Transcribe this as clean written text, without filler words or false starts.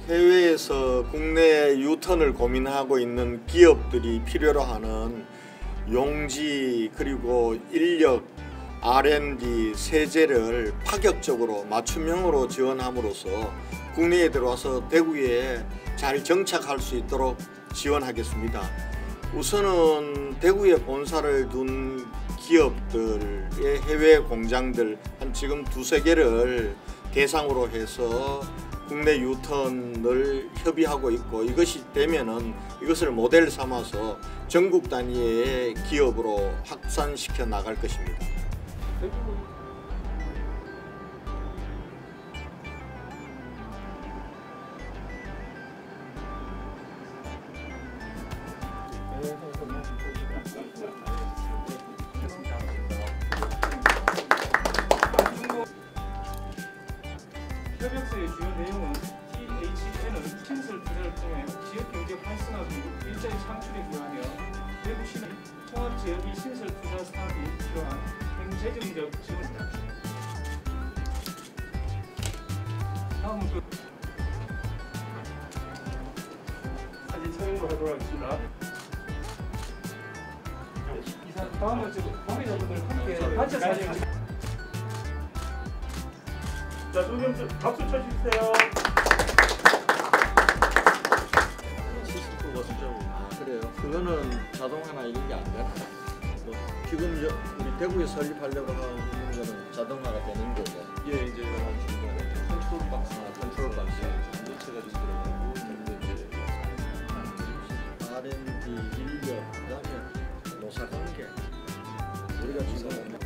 해외에서 국내 유턴을 고민하고 있는 기업들이 필요로 하는 용지 그리고 인력, R&D, 세제를 파격적으로 맞춤형으로 지원함으로써 국내에 들어와서 대구에 잘 정착할 수 있도록 지원하겠습니다. 우선은 대구에 본사를 둔 기업들의 해외 공장들 한 지금 두세 개를 대상으로 해서 국내 유턴을 협의하고 있고, 이것이 되면은 이것을 모델 삼아서 전국 단위의 기업으로 확산시켜 나갈 것입니다. 협약서의 주요 내용은 THN은 신설 투자를 통해 지역 경제 활성화 및 일자리 창출에 기여하며 대구시는 통합 지역의 신설 투자 사업이 필요한 행재정적 지원입니다. 다음은 사진 촬영을 하도록 하겠습니다. 다음은 관계자분들 함께 단체 사진. 자, 두 박수 쳐주세요. 70%가 수정. 그래요? 그거는 자동화나 이런 게 안 되나? 뭐 지금 우리 대구에 설립하려고 하는 거는 자동화가 되는 거죠? 예, 이제 중간에 컨트롤 박스, 컨트롤 박스. 전체가 좀 들어가고, 이제 R&D, 인력, 그다음에 노사관계. 우리가 지금